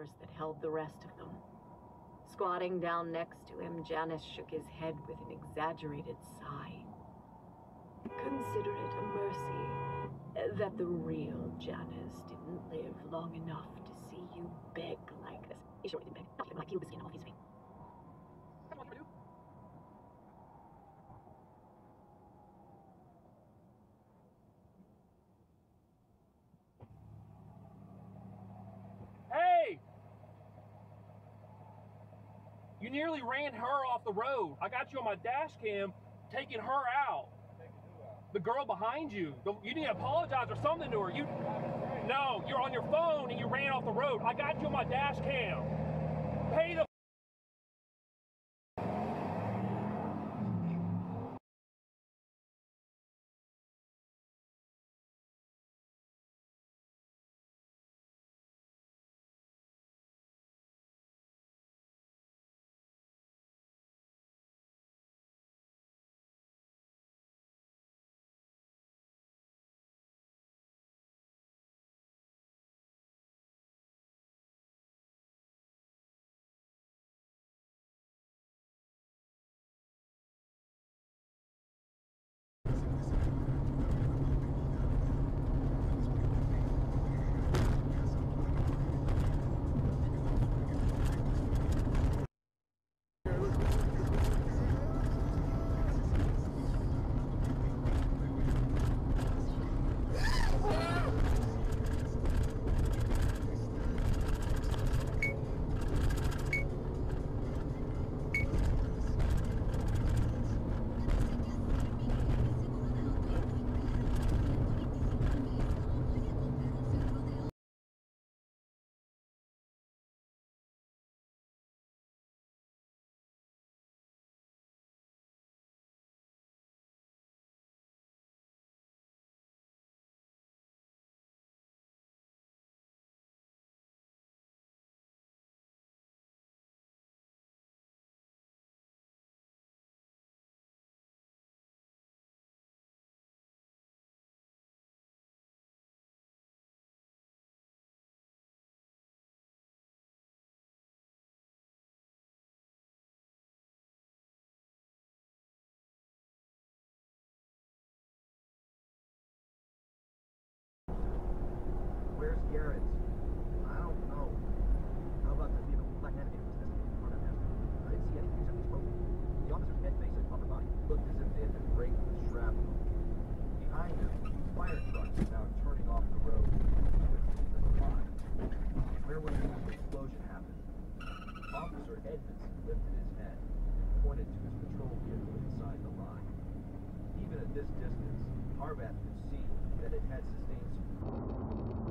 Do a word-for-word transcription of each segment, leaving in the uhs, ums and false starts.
doors that held the rest of them. Squatting down next to him, Janice shook his head with an exaggerated sigh. Consider it a mercy that the real Janice didn't live long enough to see you beg like this. He sure didn't beg. Not even like peeled the skin off his face. Hey! You nearly ran her off the road. I got you on my dash cam taking her out. The girl behind you. You need to apologize or something to her. You, no, you're on your phone and you ran off the road. I got you on my dash cam. Pay the Where's Garrett? I don't know. How about the vehicle? Black man vehicle was investigated for that. I didn't see anything except he's broken. The officer's head, face, and upper body looked as if they had been raked with shrapnel. Behind him, fire trucks are now turning off the road. Where was the explosion happened? Officer Edmondson lifted his head and pointed to his patrol vehicle inside the line. Even at this distance, Harvath could see that it had sustained some...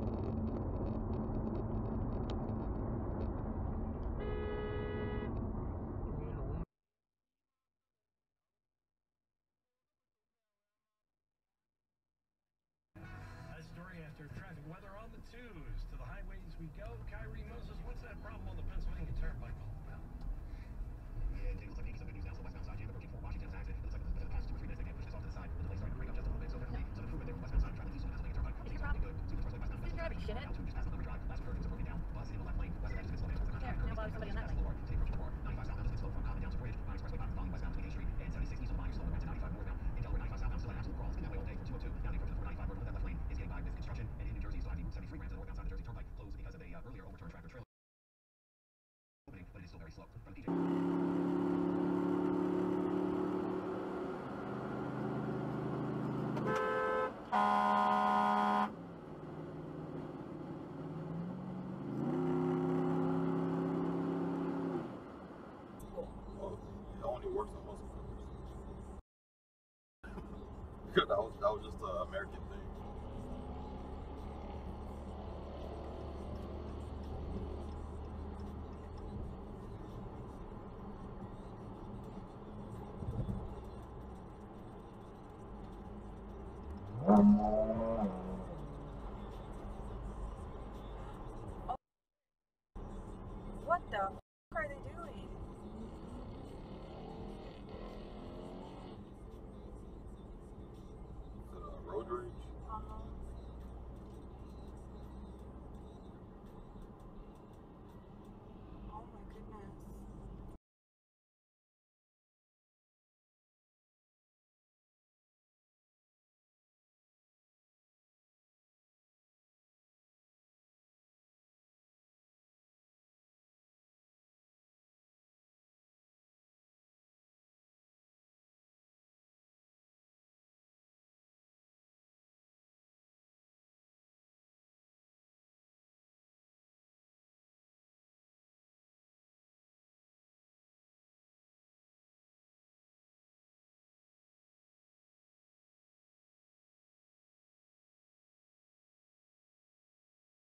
Story after traffic weather on the twos. To the highways we go. Kyrie Moses, what's that problem on the Pennsylvania Turnpike all about? Yeah, it looks like maybe some good news now. So westbound side, January fourteen for Washington's exit. It looks like for the past two or three minutes they get pushed off to the side. The delays starting to break up just a little bit. So definitely some improvement there for westbound side traffic. East on the Pennsylvania Turnpike. Things are looking good. Two to the westbound. Who's driving, shithead? Now two just past Montgomery Drive. Last curve is broken down. Bus in the left lane. West of that is a bit slow. There, now bother somebody on that lane. Today approaching four. ninety-five southbound is a bit slow from Common down to Bridge. Vine Expressway bound volume westbound between eighth Street and seventy-six east of the line. You're slower. Back to ninety-five northbound. In Delaware, ninety-five southbound still an absolute crawl. It's been that way all day from two oh two. Now the approach to the four ninety-five road with that left lane is getting by with construction. And in New Jersey, you still have the Route seventy-three ramp to the northbound side of the Jersey Turnpike closed because of a uh, earlier overturned tractor trailer opening, but it is still very slow. From the P J. It only works on muscle fibers. that was that was just an American thing. Um,